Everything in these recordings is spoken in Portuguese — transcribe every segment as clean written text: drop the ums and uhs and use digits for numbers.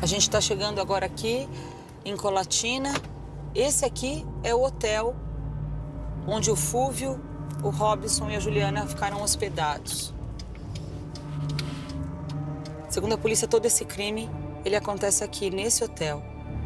A gente está chegando agora aqui em Colatina. Esse aqui é o hotel onde o Fúvio, o Robson e a Juliana ficaram hospedados. Segundo a polícia, todo esse crime, ele acontece aqui, nesse hotel.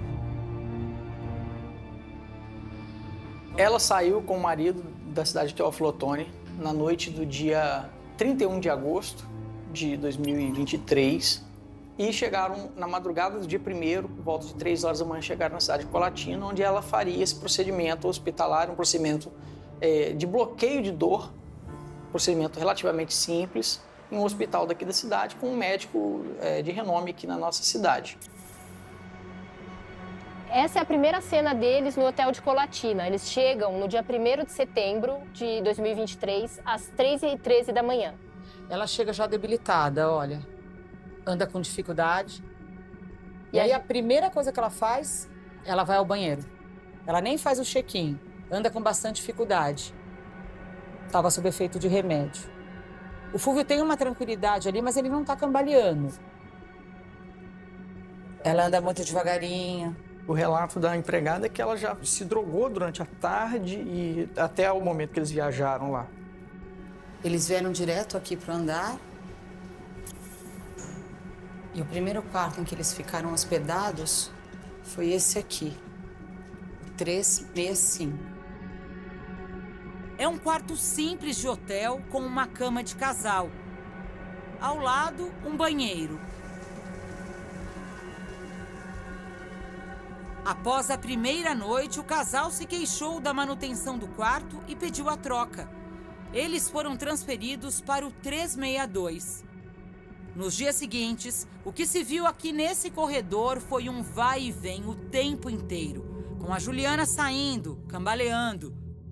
Ela saiu com o marido da cidade de Teófilo Otoni na noite do dia 31 de agosto de 2023 e chegaram na madrugada do dia 1º, por volta de 3 horas da manhã, chegaram na cidade de Colatina, onde ela faria esse procedimento hospitalar, um procedimento de bloqueio de dor, procedimento relativamente simples, em um hospital daqui da cidade, com um médico de renome aqui na nossa cidade. Essa é a primeira cena deles no hotel de Colatina. Eles chegam no dia 1º de setembro de 2023, às 3h13 da manhã. Ela chega já debilitada, olha. Anda com dificuldade. E aí a primeira coisa que ela faz, ela vai ao banheiro. Ela nem faz o check-in. Anda com bastante dificuldade. Estava sob efeito de remédio. O Fúvio tem uma tranquilidade ali, mas ele não está cambaleando. Ela anda muito devagarinho. O relato da empregada é que ela já se drogou durante a tarde e até o momento que eles viajaram lá. Eles vieram direto aqui para o andar. E o primeiro quarto em que eles ficaram hospedados foi esse aqui, o 365. É um quarto simples de hotel com uma cama de casal. Ao lado, um banheiro. Após a primeira noite, o casal se queixou da manutenção do quarto e pediu a troca. Eles foram transferidos para o 362. Nos dias seguintes, o que se viu aqui nesse corredor foi um vai e vem o tempo inteiro, com a Juliana saindo, cambaleando.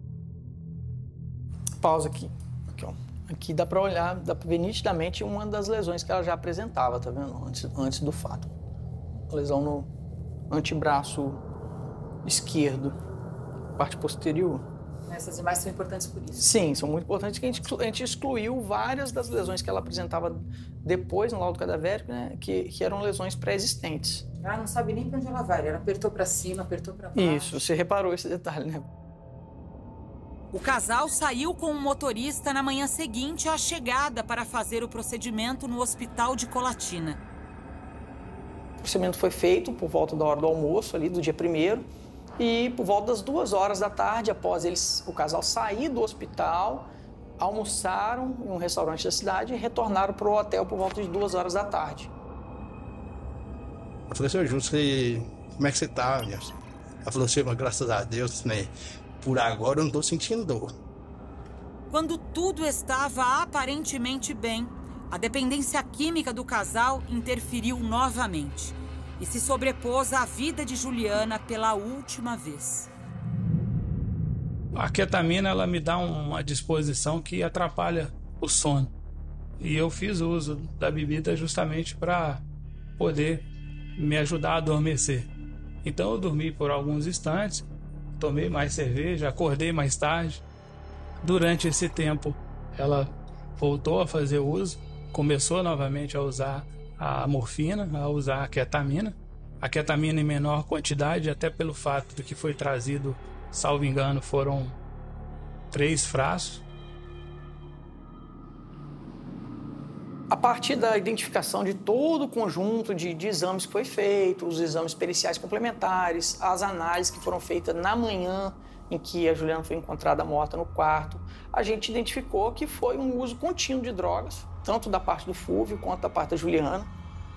Pausa aqui. Aqui, ó. Aqui dá para olhar, dá para ver nitidamente uma das lesões que ela já apresentava, tá vendo? Antes do fato. A lesão no antebraço esquerdo, parte posterior. Essas imagens são importantes por isso. Sim, são muito importantes, que a gente excluiu várias das lesões que ela apresentava depois no laudo cadavérico, né, que eram lesões pré-existentes. Ela não sabe nem para onde ela vai, ela apertou para cima, apertou para baixo. Isso, você reparou esse detalhe, né? O casal saiu com o motorista na manhã seguinte à chegada para fazer o procedimento no hospital de Colatina. O procedimento foi feito por volta da hora do almoço, ali do dia 1º, e por volta das 2 horas da tarde, após o casal sair do hospital, almoçaram em um restaurante da cidade e retornaram para o hotel por volta de 2 horas da tarde. Eu falei, seu Júlio, como é que você tá, minha? Ela falou assim, graças a Deus, né? Por agora eu não tô sentindo dor. Quando tudo estava aparentemente bem, a dependência química do casal interferiu novamente e se sobrepôs à vida de Juliana pela última vez. A ketamina, ela me dá uma disposição que atrapalha o sono. E eu fiz uso da bebida justamente para poder me ajudar a adormecer. Então eu dormi por alguns instantes, tomei mais cerveja, acordei mais tarde. Durante esse tempo, ela voltou a fazer uso, começou novamente a usar a morfina, a usar a ketamina. A ketamina em menor quantidade, até pelo fato de que foi trazido, salvo engano, foram 3 frascos. A partir da identificação de todo o conjunto de exames que foi feito, os exames periciais complementares, as análises que foram feitas na manhã em que a Juliana foi encontrada morta no quarto, a gente identificou que foi um uso contínuo de drogas, tanto da parte do Fúvio quanto da parte da Juliana.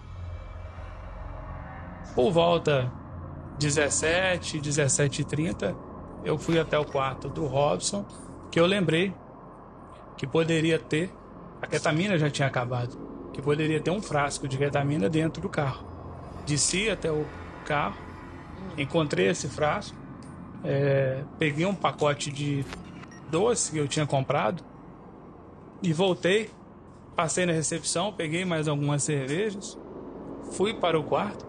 Por volta 17h30, eu fui até o quarto do Robson, que eu lembrei que poderia ter, a ketamina já tinha acabado, que poderia ter um frasco de ketamina dentro do carro. Desci até o carro, encontrei esse frasco, peguei um pacote de doce que eu tinha comprado e voltei, passei na recepção, peguei mais algumas cervejas, fui para o quarto.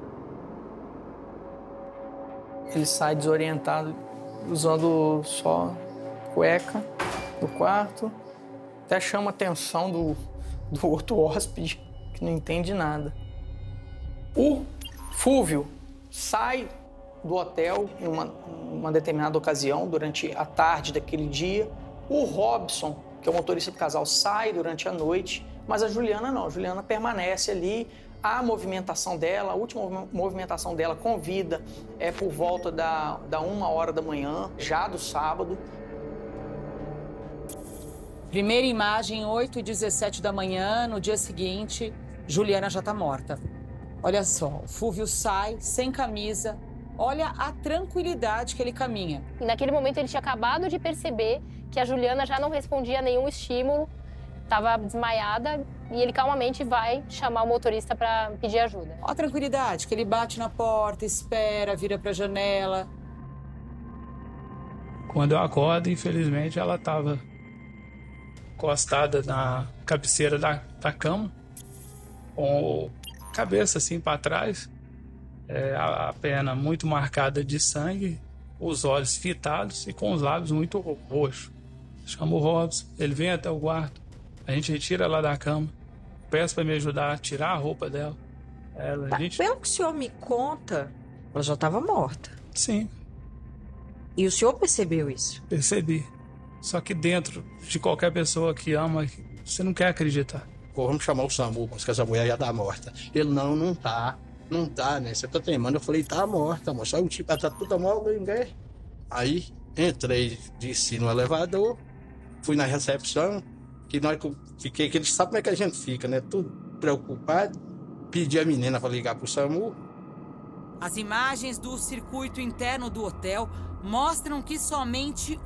Ele sai desorientado, usando só cueca do quarto. Até chama a atenção do outro hóspede, que não entende nada. O Fúvio sai do hotel em uma determinada ocasião, durante a tarde daquele dia. O Robson, que é o motorista do casal, sai durante a noite, mas a Juliana não. A Juliana permanece ali. A movimentação dela, a última movimentação dela com vida é por volta da 1h da manhã, já do sábado. Primeira imagem, 8h17 da manhã, no dia seguinte, Juliana já está morta. Olha só, o Fúvio sai sem camisa, olha a tranquilidade que ele caminha. E naquele momento ele tinha acabado de perceber que a Juliana já não respondia a nenhum estímulo, estava desmaiada, e ele calmamente vai chamar o motorista para pedir ajuda. Olha a tranquilidade, que ele bate na porta, espera, vira para a janela. Quando eu acordo, infelizmente, ela estava encostada na cabeceira da cama, com a cabeça assim para trás, a perna muito marcada de sangue, os olhos fitados e com os lábios muito roxos. Chamo o Robson, ele vem até o quarto, a gente retira ela da cama, peço para me ajudar a tirar a roupa dela. Pelo que o senhor me conta, ela já estava morta. Sim. E o senhor percebeu isso? Percebi. Só que dentro de qualquer pessoa que ama, você não quer acreditar. Vamos chamar o SAMU, porque essa mulher já tá morta. Ele, não tá, né? Você tá teimando. Eu falei, tá morta, moça. Aí o tipo, ela tá toda morta, ninguém. Aí entrei, desci no elevador, fui na recepção, que na hora que eu fiquei, que eles sabem como é que a gente fica, né? Tudo preocupado. Pedi a menina para ligar pro SAMU. As imagens do circuito interno do hotel mostram que somente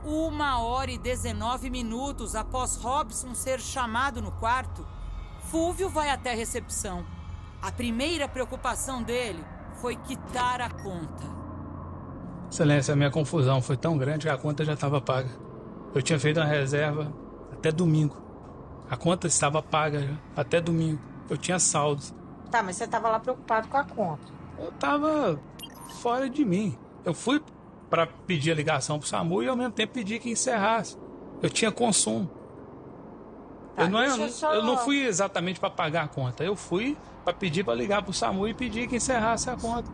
1h19 após Robson ser chamado no quarto, Fúvio vai até a recepção. A primeira preocupação dele foi quitar a conta. Excelência, a minha confusão foi tão grande que a conta já estava paga. Eu tinha feito uma reserva até domingo. A conta estava paga já, até domingo. Eu tinha saldo. Tá, mas você estava lá preocupado com a conta. Eu estava fora de mim. Eu fui para pedir a ligação para o SAMU e ao mesmo tempo pedi que encerrasse. Eu tinha consumo. Tá, eu não fui exatamente para pagar a conta. Eu fui para pedir para ligar para o SAMU e pedir que encerrasse a conta.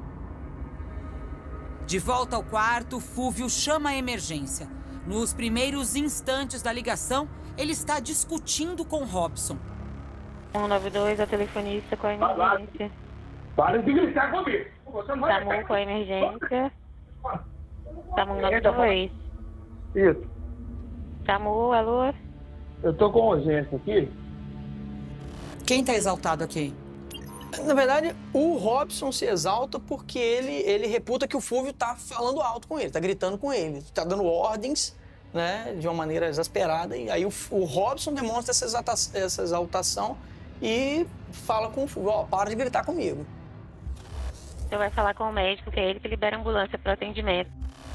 De volta ao quarto, Fúvio chama a emergência. Nos primeiros instantes da ligação, ele está discutindo com Robson. 192, a telefonista com a emergência. Para de gritar comigo. SAMU com a emergência. SAMU 92. Isso. SAMU, alô? Eu tô com urgência aqui. Quem está exaltado aqui? Na verdade, o Robson se exalta porque ele reputa que o Fúvio tá falando alto com ele, tá gritando com ele, tá dando ordens, né, de uma maneira exasperada. E aí o Robson demonstra essa exaltação e fala com o Fúvio, ó, para de gritar comigo. Você vai falar com o médico, que é ele que libera a ambulância para atendimento.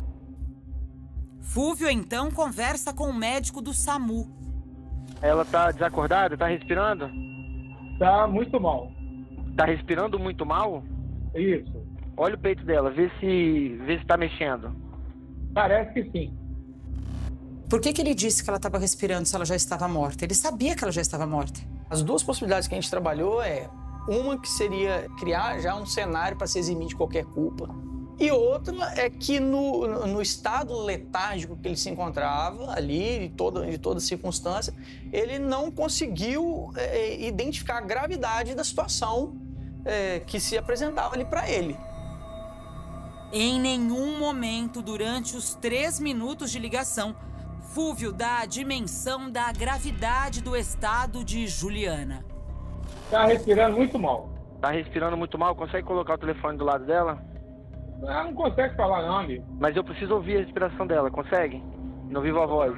Fúvio, então, conversa com o médico do SAMU. Ela tá desacordada? Tá respirando? Tá muito mal. Tá respirando muito mal? Isso. Olha o peito dela, vê se tá mexendo. Parece que sim. Por que ele disse que ela estava respirando se ela já estava morta? Ele sabia que ela já estava morta. As duas possibilidades que a gente trabalhou uma que seria criar já um cenário para se eximir de qualquer culpa. E outra é que no estado letárgico que ele se encontrava ali, de toda circunstância, ele não conseguiu identificar a gravidade da situação que se apresentava ali para ele. Em nenhum momento durante os 3 minutos de ligação, Fúvio dá a dimensão da gravidade do estado de Juliana. Tá respirando muito mal. Tá respirando muito mal? Consegue colocar o telefone do lado dela? Ela não consegue falar não, amigo. Mas eu preciso ouvir a respiração dela, consegue? Não vivo a voz.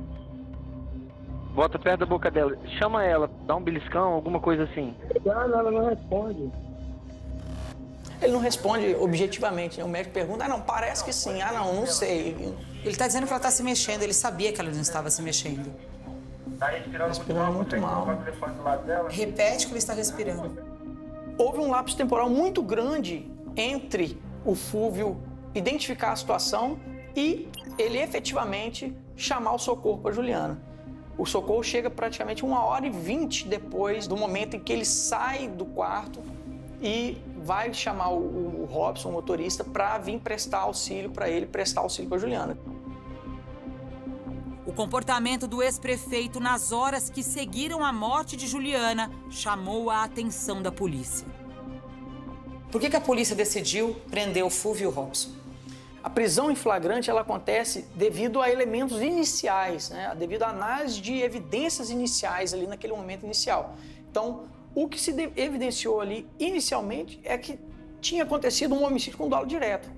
Bota perto da boca dela. Chama ela, dá um beliscão, alguma coisa assim. Ela não responde. Ele não responde objetivamente, né? O médico pergunta, não, parece que sim. Não sei. Ele está dizendo que ela está se mexendo, ele sabia que ela não estava se mexendo. Tá respirando muito mal. Colocar o telefone do lado dela? Repete que ele está respirando. Houve um lapso temporal muito grande entre o Fúvio identificar a situação e ele efetivamente chamar o socorro para Juliana. O socorro chega praticamente 1h20 depois do momento em que ele sai do quarto e vai chamar o Robson, o motorista, para vir prestar auxílio para ele, prestar auxílio para Juliana. O comportamento do ex-prefeito nas horas que seguiram a morte de Juliana chamou a atenção da polícia. Por que a polícia decidiu prender o Fúvio e o Robson? A prisão em flagrante ela acontece devido a elementos iniciais, né? Devido à análise de evidências iniciais ali naquele momento inicial. Então, o que se evidenciou ali inicialmente é que tinha acontecido um homicídio com dolo direto.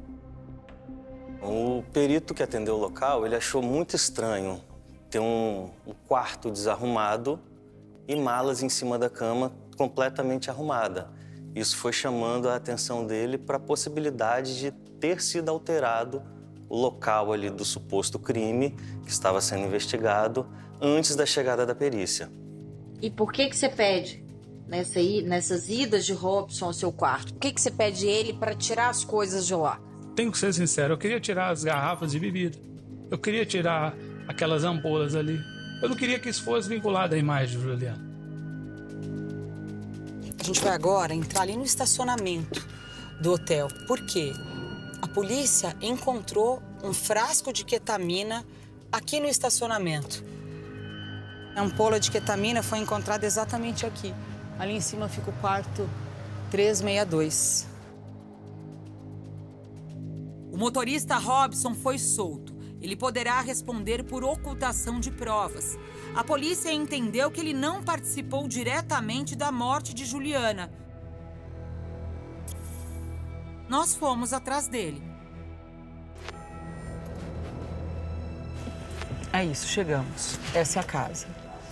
O perito que atendeu o local, ele achou muito estranho ter um quarto desarrumado e malas em cima da cama completamente arrumada. Isso foi chamando a atenção dele para a possibilidade de ter sido alterado o local ali do suposto crime que estava sendo investigado antes da chegada da perícia. E por que você pede nessas idas de Robson ao seu quarto? Por que você pede ele para tirar as coisas de lá? Tenho que ser sincero, eu queria tirar as garrafas de bebida. Eu queria tirar aquelas ampolas ali. Eu não queria que isso fosse vinculado à imagem de Juliana. A gente vai agora entrar ali no estacionamento do hotel. Por quê? A polícia encontrou um frasco de ketamina aqui no estacionamento. A ampola de ketamina foi encontrada exatamente aqui. Ali em cima fica o quarto 362. O motorista Robson foi solto. Ele poderá responder por ocultação de provas. A polícia entendeu que ele não participou diretamente da morte de Juliana. Nós fomos atrás dele. É isso, chegamos. Essa é a casa.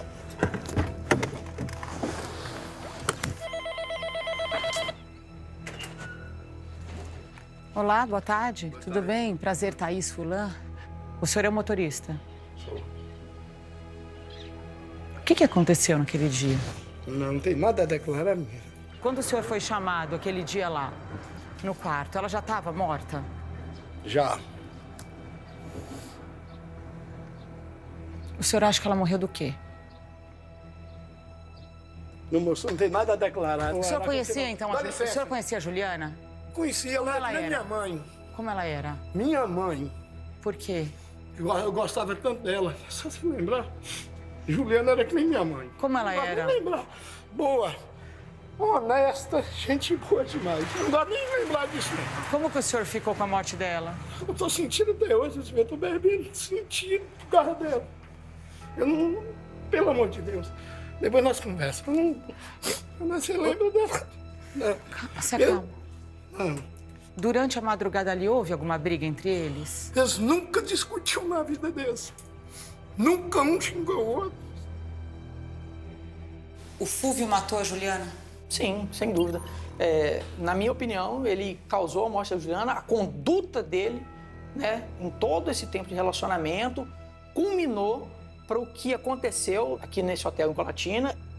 Olá, boa tarde. Boa Tudo tarde. Bem? Prazer, Thaís Fulan. O senhor é o motorista? Sou. O que aconteceu naquele dia? Não tem nada a declarar, minha. Quando o senhor foi chamado aquele dia lá, no quarto, ela já estava morta? Já. O senhor acha que ela morreu do quê? Não tem nada a declarar. O senhor conhecia, então, o senhor conhecia a Juliana? Conhecia, ela era minha mãe. Como ela era? Minha mãe. Por quê? Eu gostava tanto dela. Só se lembrar. Juliana era que nem minha mãe. Como ela era? Não lembrar. Boa. Honesta. Gente boa demais. Não dá nem lembrar disso, não. Como que o senhor ficou com a morte dela? Eu tô sentindo até hoje. Eu tô bebendo, sentindo por causa dela. Eu não... Pelo amor de Deus. Depois nós conversamos. Eu não se lembra dela. Não. Se acalma. Durante a madrugada ali, houve alguma briga entre eles? Eles nunca discutiram na vida deles. Nunca um xingou o outro. O Fúvio matou a Juliana? Sim, sem dúvida. Na minha opinião, ele causou a morte da Juliana. A conduta dele, né, em todo esse tempo de relacionamento, culminou para o que aconteceu aqui nesse hotel em Colatina.